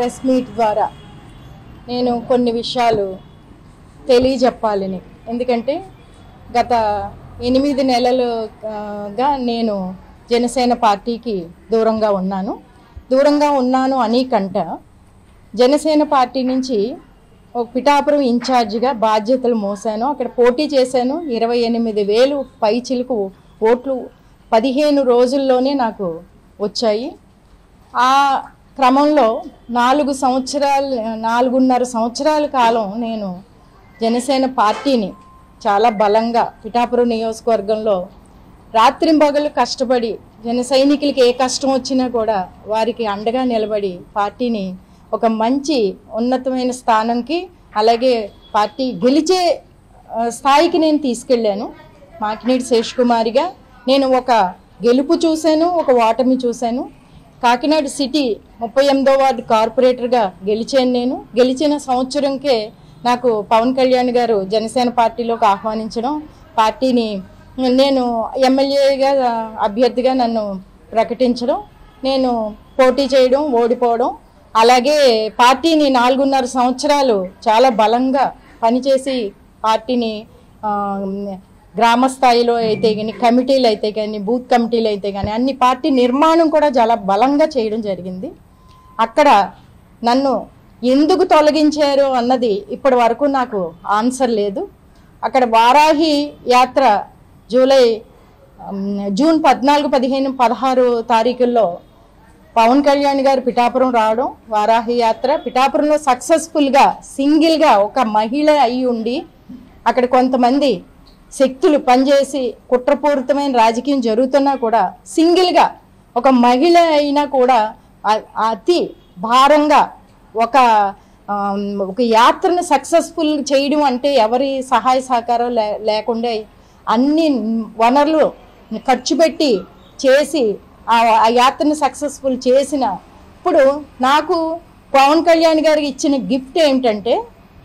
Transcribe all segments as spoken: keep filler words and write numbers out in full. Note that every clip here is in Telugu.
ప్రెస్ మీట్ ద్వారా నేను కొన్ని విషయాలు తెలియజెప్పాలని. ఎందుకంటే గత ఎనిమిది నెలలుగా నేను జనసేన పార్టీకి దూరంగా ఉన్నాను. దూరంగా ఉన్నాను అని కంట జనసేన పార్టీ నుంచి ఒక పిఠాపురం ఇన్ఛార్జిగా బాధ్యతలు మోసాను. అక్కడ పోటీ చేశాను. ఇరవై ఎనిమిది వేలు పైచిలుకు ఓట్లు పదిహేను రోజుల్లోనే నాకు వచ్చాయి. ఆ క్రమంలో నాలుగు సంవత్సరాలు నాలుగున్నర సంవత్సరాల కాలం నేను జనసేన పార్టీని చాలా బలంగా పిఠాపురం నియోజకవర్గంలో రాత్రింబగలు కష్టపడి జన సైనికులకి ఏ కష్టం వచ్చినా కూడా వారికి అండగా నిలబడి పార్టీని ఒక మంచి ఉన్నతమైన స్థానంకి, అలాగే పార్టీ గెలిచే స్థాయికి నేను తీసుకెళ్ళాను. మాకినీటి శేషకుమారిగా నేను ఒక గెలుపు చూశాను, ఒక ఓటమి చూశాను. కాకినాడ సిటీ ముప్పై ఎనిమిదో వార్డు కార్పొరేటర్గా గెలిచాను. నేను గెలిచిన సంవత్సరంకే నాకు పవన్ కళ్యాణ్ గారు జనసేన పార్టీలోకి ఆహ్వానించడం, పార్టీని నేను ఎమ్మెల్యేగా అభ్యర్థిగా నన్ను ప్రకటించడం, నేను పోటీ చేయడం, ఓడిపోవడం, అలాగే పార్టీని నాలుగున్నర సంవత్సరాలు చాలా బలంగా పనిచేసి పార్టీని గ్రామ స్థాయిలో అయితే కానీ, కమిటీలు అయితే కానీ, బూత్ కమిటీలు అయితే కానీ అన్ని పార్టీ నిర్మాణం కూడా చాలా బలంగా చేయడం జరిగింది. అక్కడ నన్ను ఎందుకు తొలగించారు అన్నది ఇప్పటి వరకు నాకు ఆన్సర్ లేదు. అక్కడ వారాహి యాత్ర జూలై జూన్ పద్నాలుగు పదిహేను పదహారు తారీఖుల్లో పవన్ కళ్యాణ్ గారు పిఠాపురం రావడం, వారాహి యాత్ర పిఠాపురంలో సక్సెస్ఫుల్గా సింగిల్గా ఒక మహిళ అయి ఉండి అక్కడ కొంతమంది శక్తులు పనిచేసి కుట్రపూరితమైన రాజకీయం జరుగుతున్నా కూడా సింగిల్గా ఒక మహిళ అయినా కూడా అతి భారంగా ఒక ఒక యాత్రను సక్సెస్ఫుల్ చేయడం అంటే ఎవరి సహాయ సహకారం లే లేకుండా అన్ని వనరులు ఖర్చు పెట్టి చేసి ఆ యాత్రను సక్సెస్ఫుల్ చేసిన ఇప్పుడు నాకు పవన్ కళ్యాణ్ గారికి ఇచ్చిన గిఫ్ట్ ఏమిటంటే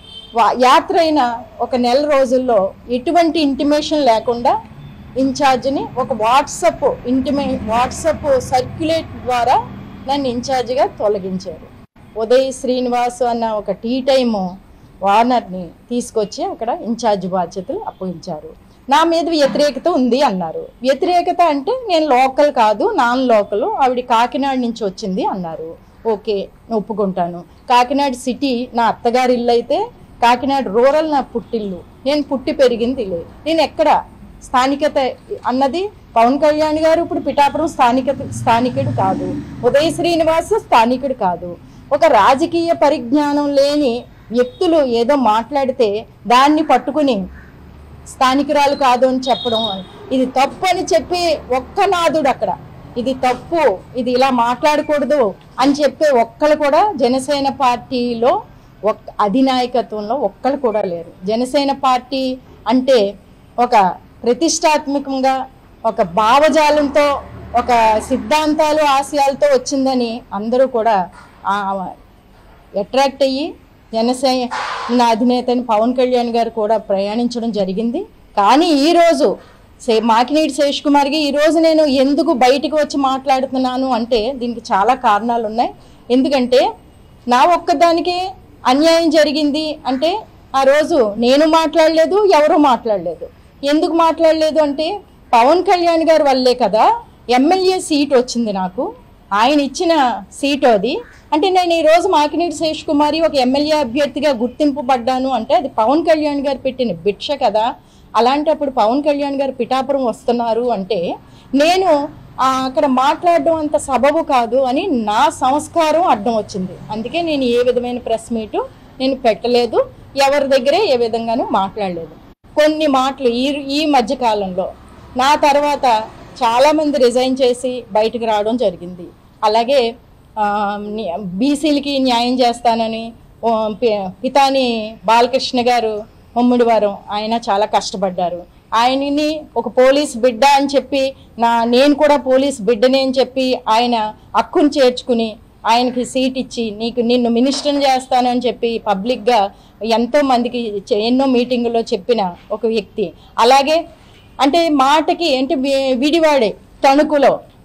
యాత్ర అయిన ఒక నెల రోజుల్లో ఎటువంటి ఇంటిమేషన్ లేకుండా ఇన్ఛార్జిని ఒక వాట్సప్ ఇంటిమే వాట్సప్ సర్క్యులేట్ ద్వారా నన్ను ఇన్ఛార్జిగా తొలగించారు. ఉదయ్ శ్రీనివాస్ అన్న ఒక టీ టైము వార్నర్ని తీసుకొచ్చి అక్కడ ఇన్ఛార్జ్ బాధ్యతలు అప్పగించారు. నా మీద వ్యతిరేకత ఉంది అన్నారు. వ్యతిరేకత అంటే నేను లోకల్ కాదు, నాన్ లోకల్, ఆవిడ కాకినాడ నుంచి వచ్చింది అన్నారు. ఓకే, ఒప్పుకుంటాను. కాకినాడ సిటీ నా అత్తగారి ఇల్లు అయితే కాకినాడ రూరల్ నా పుట్టిల్లు, నేను పుట్టి పెరిగింది ఇల్లు. నేను ఎక్కడ స్థానికత అన్నది పవన్ కళ్యాణ్ గారు ఇప్పుడు పిఠాపురం స్థానికత స్థానికుడు కాదు, ఉదయ్ శ్రీనివాస్ స్థానికుడు కాదు. ఒక రాజకీయ పరిజ్ఞానం లేని వ్యక్తులు ఏదో మాట్లాడితే దాన్ని పట్టుకుని స్థానికురాలు కాదు అని చెప్పడం, ఇది తప్పు అని చెప్పి ఒక్క నాదుడు అక్కడ ఇది తప్పు, ఇది ఇలా మాట్లాడకూడదు అని చెప్పే ఒక్కరు కూడా జనసేన పార్టీలో ఒక్క అధినాయకత్వంలో ఒక్కరు కూడా లేరు. జనసేన పార్టీ అంటే ఒక ప్రతిష్టాత్మకంగా ఒక భావజాలంతో ఒక సిద్ధాంతాలు ఆశయాలతో వచ్చిందని అందరూ కూడా అట్రాక్ట్ అయ్యి జనసేన అధినేతని పవన్ కళ్యాణ్ గారు కూడా ప్రయాణించడం జరిగింది. కానీ ఈరోజు సే మాకినీటి శేషకుమార్కి ఈరోజు నేను ఎందుకు బయటకు వచ్చి మాట్లాడుతున్నాను అంటే దీనికి చాలా కారణాలు ఉన్నాయి. ఎందుకంటే నా ఒక్కదానికి అన్యాయం జరిగింది అంటే ఆ రోజు నేను మాట్లాడలేదు, ఎవరు మాట్లాడలేదు. ఎందుకు మాట్లాడలేదు అంటే పవన్ కళ్యాణ్ గారి వల్లే కదా ఎమ్మెల్యే సీట్ వచ్చింది నాకు, ఆయన ఇచ్చిన సీట్ అది. అంటే నేను ఈరోజు మాకినీటి శేషకుమారి ఒక ఎమ్మెల్యే అభ్యర్థిగా గుర్తింపబడ్డాను అంటే అది పవన్ కళ్యాణ్ గారు పెట్టిన భిక్ష కదా. అలాంటప్పుడు పవన్ కళ్యాణ్ గారు పిఠాపురం వస్తున్నారు అంటే నేను అక్కడ మాట్లాడడం అంత సబబు కాదు అని నా సంస్కారం అడ్డం వచ్చింది. అందుకే నేను ఏ విధమైన ప్రెస్ మీటు నేను పెట్టలేదు, ఎవరి దగ్గరే ఏ విధంగానూ మాట్లాడలేదు. కొన్ని మాటలు ఈ ఈ మధ్యకాలంలో నా తర్వాత చాలామంది రిజైన్ చేసి బయటకు రావడం జరిగింది. అలాగే బీసీలకి న్యాయం చేస్తానని పితాని బాలకృష్ణ గారు ముమ్మిడివారం ఆయన చాలా కష్టపడ్డారు. ఆయనని ఒక పోలీస్ బిడ్డ అని చెప్పి నా నేను కూడా పోలీస్ బిడ్డనే అని చెప్పి ఆయన హక్కును చేర్చుకుని ఆయనకి సీట్ ఇచ్చి నీకు నిన్ను మినిస్టర్ని చేస్తానని చెప్పి పబ్లిక్గా ఎంతో మందికి ఎన్నో మీటింగుల్లో చెప్పిన ఒక వ్యక్తి. అలాగే అంటే మాటకి అంటే విడివాడే తణుకులో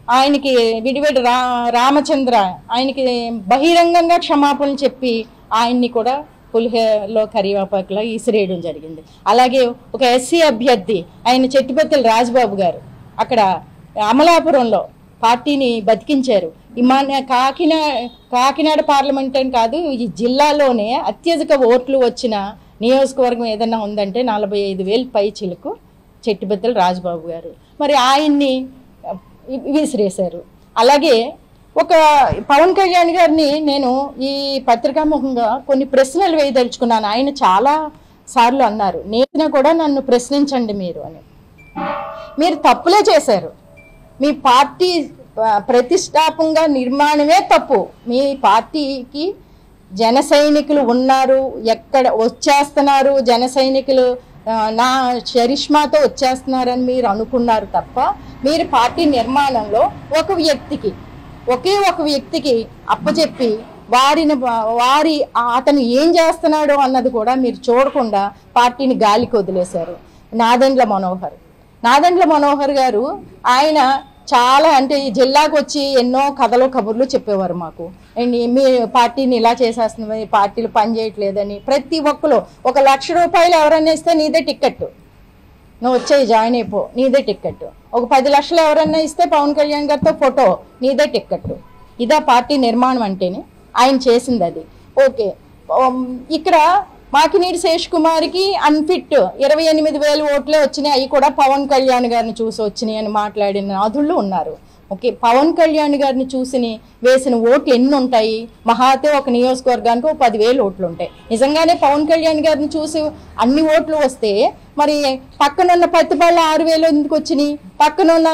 ఆయనకి విడివిడి రా రామచంద్ర ఆయనకి బహిరంగంగా క్షమాపణలు చెప్పి ఆయన్ని కూడా పులిహేలో కరివేపాకులో ఈసిరేయడం జరిగింది. అలాగే ఒక ఎస్సీ అభ్యర్థి ఆయన చెట్టిపత్తుల రాజబాబు గారు అక్కడ అమలాపురంలో పార్టీని బతికించారు. మన కాకినాడ కాకినాడ పార్లమెంట్ అని కాదు, ఈ జిల్లాలోనే అత్యధిక ఓట్లు వచ్చిన నియోజకవర్గం ఏదన్నా ఉందంటే నలభై ఐదు వేలు పై చిలుకు చెట్టిపత్తుల రాజబాబు గారు. మరి ఆయన్ని విసిరేశారు. అలాగే ఒక పవన్ కళ్యాణ్ గారిని నేను ఈ పత్రికాముఖంగా కొన్ని ప్రశ్నలు వేయదలుచుకున్నాను. ఆయన చాలా సార్లు అన్నారు, నేను కూడా నన్ను ప్రశ్నించండి మీరు అని. మీరు తప్పులే చేశారు. మీ పార్టీ ప్రతిష్టాపంగా నిర్మాణమే తప్పు. మీ పార్టీకి జన సైనికులు ఉన్నారు, ఎక్కడ వచ్చేస్తున్నారు, జన సైనికులు నా చరిష్మాతో వచ్చేస్తున్నారని మీరు అనుకున్నారు తప్ప మీరు పార్టీ నిర్మాణంలో ఒక వ్యక్తికి ఒకే ఒక వ్యక్తికి అప్పచెప్పి వారిని వారి అతను ఏం చేస్తున్నాడో అన్నది కూడా మీరు చూడకుండా పార్టీని గాలికి వదిలేశారు. నాదెండ్ల మనోహర్ నాదెండ్ల మనోహర్ గారు ఆయన చాలా అంటే ఈ జిల్లాకు వచ్చి ఎన్నో కథలు కబుర్లు చెప్పేవారు మాకు. అండ్ మీ పార్టీని ఇలా చేసేస్తుంది, పార్టీలు పనిచేయట్లేదని. ప్రతి ఒక్కరు ఒక లక్ష రూపాయలు ఎవరైనా ఇస్తే నీదే టిక్కెట్, నువ్వు వచ్చేయి జాయిన్ అయిపో, నీదే టిక్కెట్. ఒక పది లక్షలు ఎవరన్నా ఇస్తే పవన్ కళ్యాణ్ గారితో ఫోటో, నీదే టిక్కెట్. ఇదా పార్టీ నిర్మాణం అంటేనే ఆయన చేసింది అది. ఓకే, ఇక్కడ మాకినీడి శేష్ కుమార్కి అన్ఫిట్ ఇరవై ఎనిమిది వేలు ఓట్లే వచ్చినాయి, అవి కూడా పవన్ కళ్యాణ్ గారిని చూసి వచ్చినాయి అని మాట్లాడిన నాదుళ్ళు ఉన్నారు. ఓకే, పవన్ కళ్యాణ్ గారిని చూసి వేసిన ఓట్లు ఎన్ని ఉంటాయి? మహాతే ఒక నియోజకవర్గానికి ఒక పదివేలు ఓట్లు ఉంటాయి. నిజంగానే పవన్ కళ్యాణ్ గారిని చూసి అన్ని ఓట్లు వస్తే మరి పక్కనున్న పత్తిపాళ్ళ ఆరు వేలు ఎందుకు వచ్చినాయి? పక్కనున్న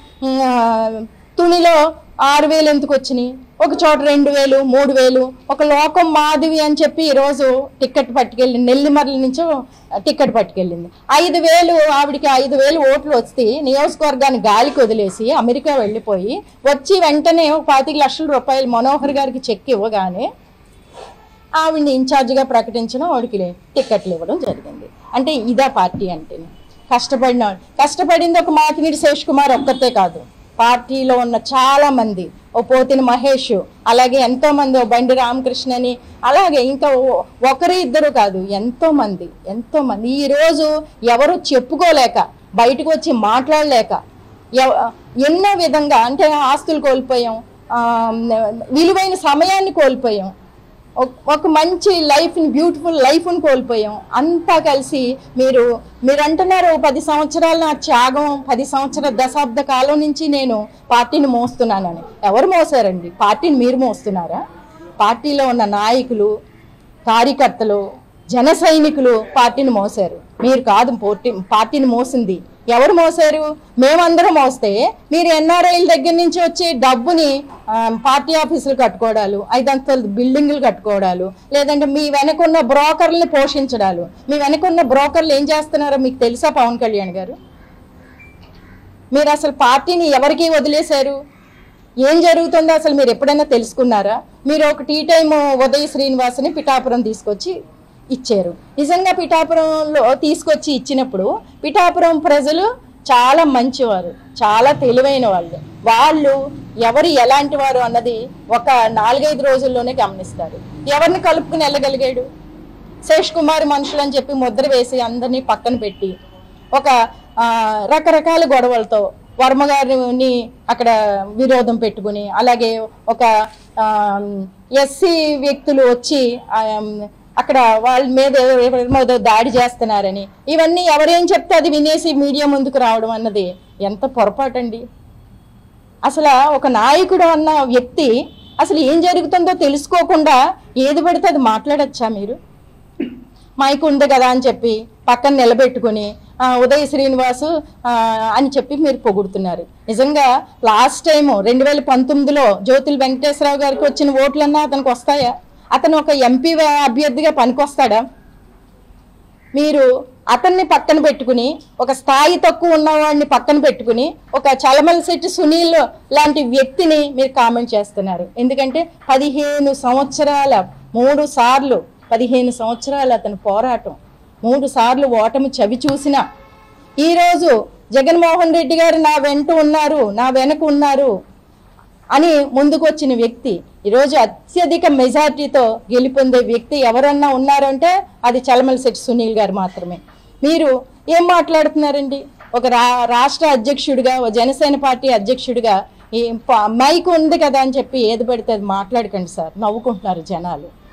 తునిలో ఆరు వేలు ఎందుకు వచ్చినాయి? ఒక చోట రెండు వేలు మూడు వేలు ఒక లోకం మాధవి అని చెప్పి ఈరోజు టికెట్ పట్టుకెళ్ళింది, నెల్లిమర్ల నుంచో టికెట్ పట్టుకెళ్ళింది. ఐదు వేలు ఆవిడికి ఐదు వేలు ఓట్లు వస్తే నియోజకవర్గాన్ని గాలికి వదిలేసి అమెరికా వెళ్ళిపోయి వచ్చి వెంటనే ఒక పాతిక లక్షల రూపాయలు మనోహర్ గారికి చెక్ ఇవ్వగానే ఆవిడ్ని ఇన్ఛార్జిగా ప్రకటించడం, ఆవిడికి టికెట్లు ఇవ్వడం జరిగింది. అంటే ఇదా పార్టీ అంటే? కష్టపడిన కష్టపడింది ఒక మాకినీడి శేష్ కుమార్ ఒక్కతే కాదు, పార్టీలో ఉన్న చాలా మంది, ఓ పోతిన మహేష్, అలాగే ఎంతో మంది, ఓ బండి రామకృష్ణని, అలాగే ఇంకా ఒకరు ఇద్దరు కాదు, ఎంతో మంది ఎంతో మంది ఈరోజు ఎవరు చెప్పుకోలేక బయటకు వచ్చి మాట్లాడలేక ఎన్నో విధంగా అంటే ఆస్తులు కోల్పోయాం, విలువైన సమయాన్ని కోల్పోయాం, ఒక మంచి లైఫ్ని బ్యూటిఫుల్ లైఫ్ని కోల్పోయాం. అంతా కలిసి మీరు మీరు అంటున్నారు పది సంవత్సరాల నా త్యాగం, పది సంవత్సరాల దశాబ్ద కాలం నుంచి నేను పార్టీని మోస్తున్నానని. ఎవరు మోసారండి? పార్టీని మీరు మోస్తున్నారా? పార్టీలో ఉన్న నాయకులు, కార్యకర్తలు, జన సైనికులు పార్టీని మోసారు, మీరు కాదు. పార్టీ పార్టీని మోసింది ఎవరు మోసారు? మేమందరం మోస్తే మీరు ఎన్ఆర్ఐల దగ్గర నుంచి వచ్చే డబ్బుని పార్టీ ఆఫీసులు కట్టుకోవడాలు, ఐదంతల బిల్డింగులు కట్టుకోవడాలు, లేదంటే మీ వెనకున్న బ్రోకర్లని పోషించడాలు. మీ వెనకున్న బ్రోకర్లు ఏం చేస్తున్నారో మీకు తెలుసా పవన్ కళ్యాణ్ గారు? మీరు అసలు పార్టీని ఎవరికి వదిలేశారు? ఏం జరుగుతుందో అసలు మీరు ఎప్పుడైనా తెలుసుకున్నారా? మీరు ఒక టీ టైమ్ ఉదయ శ్రీనివాస్ని పిఠాపురం తీసుకొచ్చి ఇచ్చారు. నిజంగా పిఠాపురంలో తీసుకొచ్చి ఇచ్చినప్పుడు పిఠాపురం ప్రజలు చాలా మంచివారు, చాలా తెలివైన వాళ్ళు. వాళ్ళు ఎవరు ఎలాంటి వారు అన్నది ఒక నాలుగైదు రోజుల్లోనే గమనిస్తారు. ఎవరిని కలుపుకుని వెళ్ళగలిగాడు? శేష్ కుమార్ మనుషులు అని చెప్పి ముద్ర వేసి అందరినీ పక్కన పెట్టి ఒక రకరకాల గొడవలతో వర్మగారిని అక్కడ విరోధం పెట్టుకుని, అలాగే ఒక ఎస్సీ వ్యక్తులు వచ్చి అక్కడ వాళ్ళ మీద మీద దాడి చేస్తున్నారని, ఇవన్నీ ఎవరేం చెప్తే అది వినేసి మీడియా ముందుకు రావడం అన్నది ఎంత పొరపాటండి. అసలు ఒక నాయకుడు అన్న వ్యక్తి అసలు ఏం జరుగుతుందో తెలుసుకోకుండా ఏది పడితే అది మాట్లాడచ్చా? మీరు మైక్ ఉంది కదా అని చెప్పి పక్కన నిలబెట్టుకుని ఉదయ శ్రీనివాసు అని చెప్పి మీరు పొగుడుతున్నారు. నిజంగా లాస్ట్ టైము రెండు వేల పంతొమ్మిదిలో జ్యోతుల వెంకటేశ్వరరావు గారికి వచ్చిన ఓట్లన్నా అతనికి వస్తాయా? అతను ఒక ఎంపీ అభ్యర్థిగా పనికొస్తాడా? మీరు అతన్ని పక్కన పెట్టుకుని ఒక స్థాయి తక్కువ ఉన్నవాడిని పక్కన పెట్టుకుని ఒక చలమలశెట్టి సునీల్ లాంటి వ్యక్తిని మీరు కామెంట్ చేస్తున్నారు. ఎందుకంటే పదిహేను సంవత్సరాల మూడు సార్లు పదిహేను సంవత్సరాలు అతని పోరాటం, మూడు సార్లు ఓటమి చవి చూసిన ఈరోజు జగన్మోహన్ రెడ్డి గారు నా వెంట ఉన్నారు, నా వెనక ఉన్నారు అని ముందుకు వచ్చిన వ్యక్తి ఈరోజు అత్యధిక మెజార్టీతో గెలుపొందే వ్యక్తి ఎవరన్నా ఉన్నారంటే అది చలమలశెట్టి సునీల్ గారు మాత్రమే. మీరు ఏం మాట్లాడుతున్నారండి? ఒక రా రాష్ట్ర అధ్యక్షుడిగా, ఒక జనసేన పార్టీ అధ్యక్షుడిగా ఈ మైక్ ఉంది కదా అని చెప్పి ఏది పడితే అది మాట్లాడకండి సార్, నవ్వుకుంటున్నారు జనాలు.